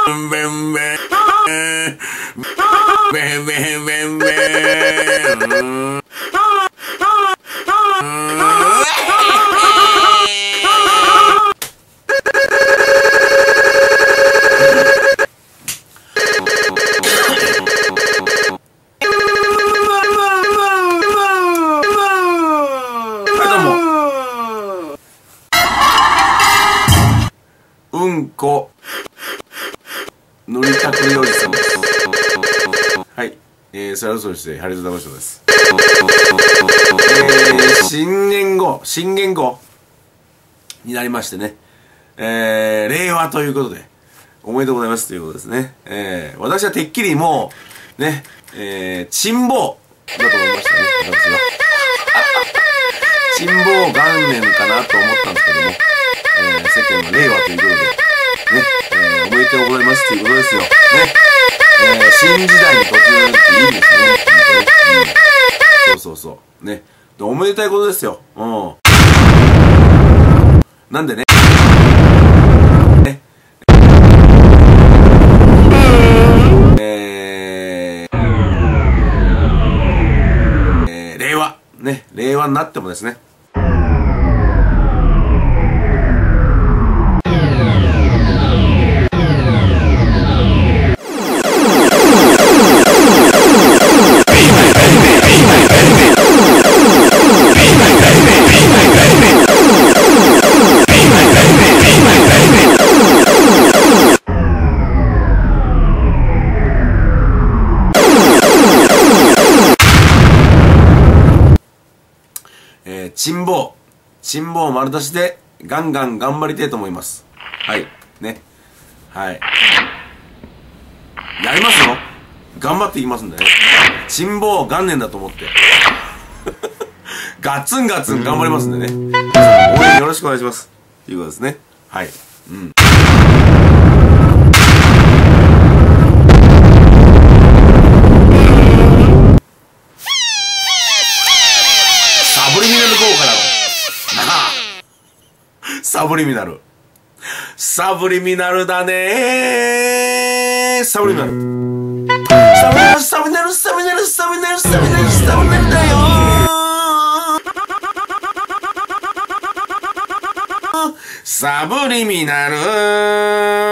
うんこ塗りたくりおじさんです。はい、それはそうして、ハリウッドダムショーです。新元号になりましてね、令和ということで、おめでとうございますということですね。私はてっきりもう、ね、珍宝だと思いましたね、私は。珍宝元年かなと思ったんですけども、世間は令和ということで、ね、おめでとうございますということですよ。ね、新時代に突入っていいですね。そうね。おめでたいことですよ。なんでね。令和になってもですね。珍宝丸出しでガンガン頑張りたいと思います。はいね、はい、やりますよ。頑張っていきますんでね。珍宝元年だと思ってガツン頑張りますんでね、応援よろしくお願いしますということですね。はい、サブリミナル効果だろなあ。サブリミナルだねー。サブリミナルだよー。サブリミナル